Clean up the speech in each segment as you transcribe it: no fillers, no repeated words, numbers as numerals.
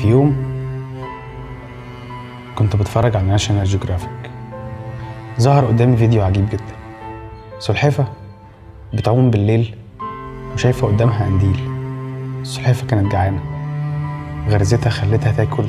في يوم كنت بتفرج على ناشونال جيوغرافيك، ظهر قدامي فيديو عجيب جدا. سلحفة بتعوم بالليل وشايفة قدامها قنديل. السلحفة كانت جعانة، غرزتها خلتها تاكل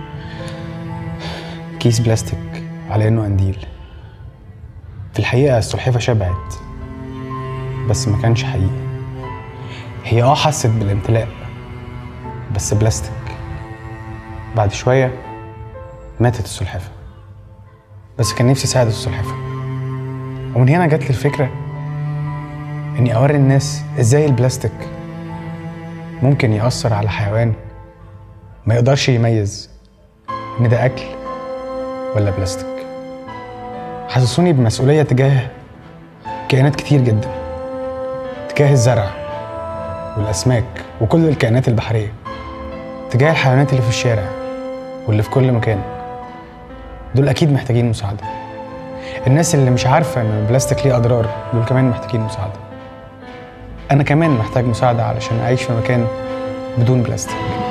كيس بلاستيك على انه قنديل. في الحقيقة السلحفة شبعت، بس ما كانش حقيقي. هي حست بالامتلاء، بس بلاستيك. بعد شوية ماتت السلحفة، بس كان نفسي اساعد السلحفة. ومن هنا جات لي الفكرة اني اوري الناس ازاي البلاستيك ممكن يأثر على حيوان ما يقدرش يميز ان ده اكل ولا بلاستيك. حسسوني بمسؤولية تجاه كائنات كتير جدا، تجاه الزرع والاسماك وكل الكائنات البحرية، تجاه الحيوانات اللي في الشارع واللي في كل مكان. دول اكيد محتاجين مساعدة. الناس اللي مش عارفة ان البلاستيك ليه اضرار دول كمان محتاجين مساعدة. انا كمان محتاج مساعدة علشان اعيش في مكان بدون بلاستيك.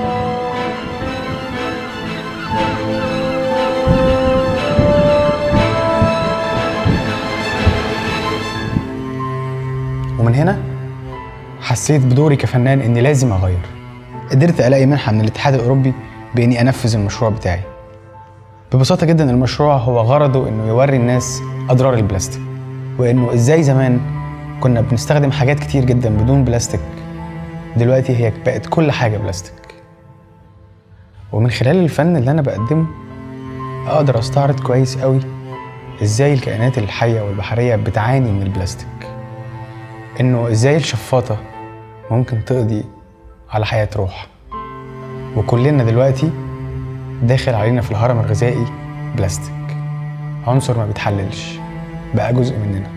ومن هنا حسيت بدوري كفنان اني لازم اغير. قدرت الاقي منحة من الاتحاد الاوروبي باني انفذ المشروع بتاعي. ببساطة جدا المشروع هو غرضه انه يوري الناس اضرار البلاستيك، وانه ازاي زمان كنا بنستخدم حاجات كتير جدا بدون بلاستيك، دلوقتي هي بقت كل حاجة بلاستيك. ومن خلال الفن اللي انا بقدمه اقدر استعرض كويس قوي ازاي الكائنات الحية والبحرية بتعاني من البلاستيك، انه ازاي الشفاطة ممكن تقضي على حياة روح. وكلنا دلوقتي داخل علينا في الهرم الغذائي بلاستيك، عنصر ما بيتحللش، بقى جزء مننا.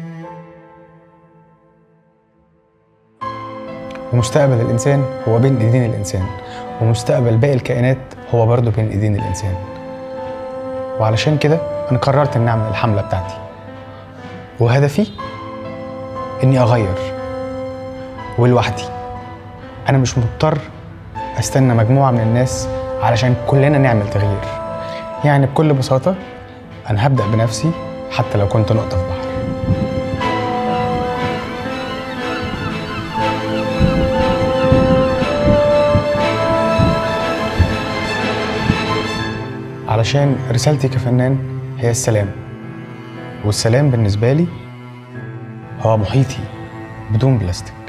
ومستقبل الإنسان هو بين إيدين الإنسان، ومستقبل باقي الكائنات هو برضه بين إيدين الإنسان. وعلشان كده أنا قررت إني أعمل الحملة بتاعتي، وهدفي إني أغير ولوحدي. أنا مش مضطر أستنى مجموعة من الناس علشان كلنا نعمل تغيير. يعني بكل بساطة أنا هبدأ بنفسي حتى لو كنت نقطة في بحر. علشان رسالتي كفنان هي السلام، والسلام بالنسبة لي هو محيطي بدون بلاستيك.